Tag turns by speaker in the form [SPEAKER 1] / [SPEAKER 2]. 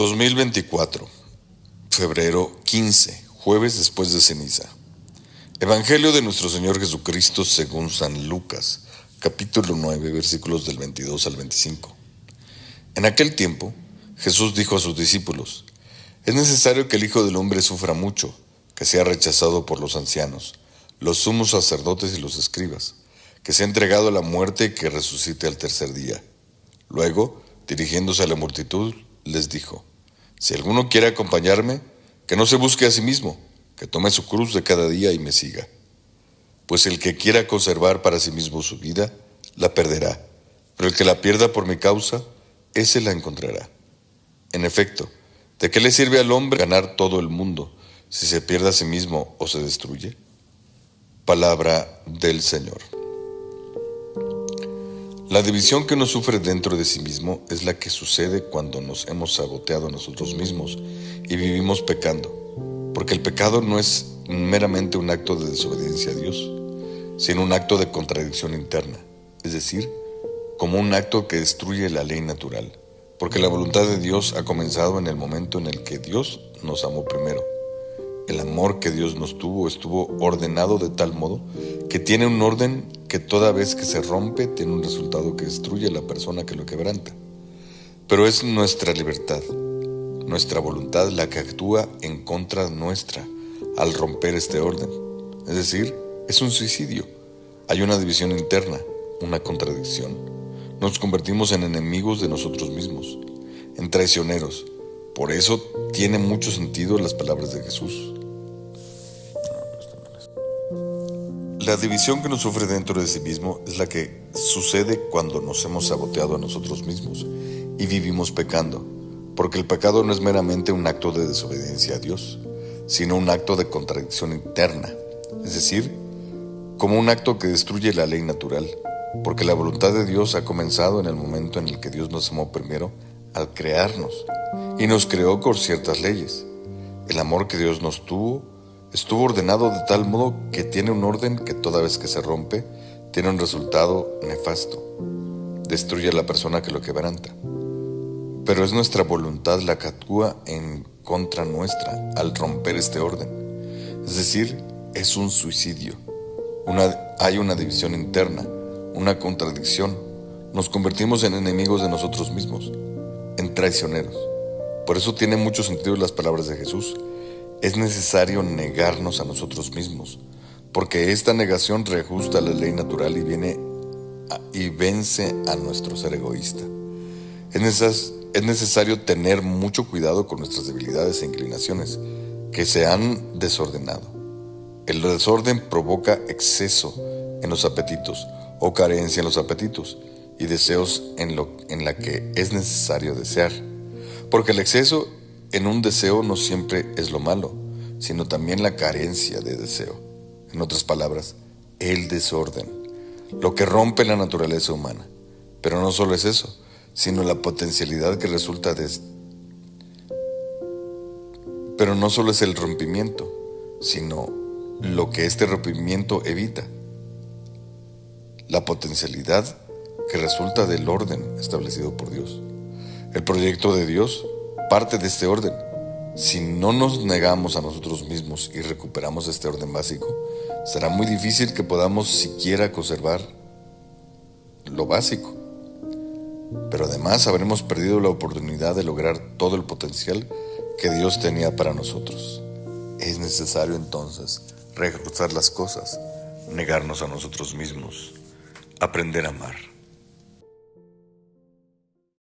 [SPEAKER 1] 2024, febrero 15, jueves después de ceniza. Evangelio de nuestro Señor Jesucristo según San Lucas, capítulo 9, versículos del 22 al 25. En aquel tiempo, Jesús dijo a sus discípulos: es necesario que el Hijo del Hombre sufra mucho, que sea rechazado por los ancianos, los sumos sacerdotes y los escribas, que sea entregado a la muerte y que resucite al tercer día. Luego, dirigiéndose a la multitud, les dijo: si alguno quiere acompañarme, que no se busque a sí mismo, que tome su cruz de cada día y me siga. Pues el que quiera conservar para sí mismo su vida, la perderá, pero el que la pierda por mi causa, ese la encontrará. En efecto, ¿de qué le sirve al hombre ganar todo el mundo, si se pierde a sí mismo o se destruye? Palabra del Señor. La división que uno sufre dentro de sí mismo es la que sucede cuando nos hemos saboteado a nosotros mismos y vivimos pecando, porque el pecado no es meramente un acto de desobediencia a Dios, sino un acto de contradicción interna, es decir, como un acto que destruye la ley natural, porque la voluntad de Dios ha comenzado en el momento en el que Dios nos amó primero. El amor que Dios nos tuvo estuvo ordenado de tal modo que tiene un orden que toda vez que se rompe tiene un resultado que destruye a la persona que lo quebranta. Pero es nuestra libertad, nuestra voluntad la que actúa en contra nuestra al romper este orden. Es decir, es un suicidio. Hay una división interna, una contradicción. Nos convertimos en enemigos de nosotros mismos, en traicioneros. Por eso tiene mucho sentido las palabras de Jesús. La división que nos sufre dentro de sí mismo es la que sucede cuando nos hemos saboteado a nosotros mismos y vivimos pecando, porque el pecado no es meramente un acto de desobediencia a Dios, sino un acto de contradicción interna, es decir, como un acto que destruye la ley natural, porque la voluntad de Dios ha comenzado en el momento en el que Dios nos amó primero al crearnos y nos creó con ciertas leyes. El amor que Dios nos tuvo estuvo ordenado de tal modo que tiene un orden que toda vez que se rompe tiene un resultado nefasto. Destruye a la persona que lo quebranta. Pero es nuestra voluntad la que actúa en contra nuestra al romper este orden. Es decir, es un suicidio. Hay una división interna, una contradicción. Nos convertimos en enemigos de nosotros mismos, en traicioneros. Por eso tiene mucho sentido las palabras de Jesús. Es necesario negarnos a nosotros mismos, porque esta negación reajusta la ley natural y vence a nuestro ser egoísta. Es necesario tener mucho cuidado con nuestras debilidades e inclinaciones que se han desordenado. El desorden provoca exceso en los apetitos o carencia en los apetitos y deseos en la que es necesario desear, porque el exceso en un deseo no siempre es lo malo, sino también la carencia de deseo. En otras palabras, el desorden, lo que rompe la naturaleza humana. Pero no solo es eso, sino la potencialidad que resulta Pero no solo es el rompimiento, sino lo que este rompimiento evita. La potencialidad que resulta del orden establecido por Dios. El proyecto de Dios parte de este orden. Si no nos negamos a nosotros mismos y recuperamos este orden básico, será muy difícil que podamos siquiera conservar lo básico. Pero además habremos perdido la oportunidad de lograr todo el potencial que Dios tenía para nosotros. Es necesario entonces reajustar las cosas, negarnos a nosotros mismos, aprender a amar.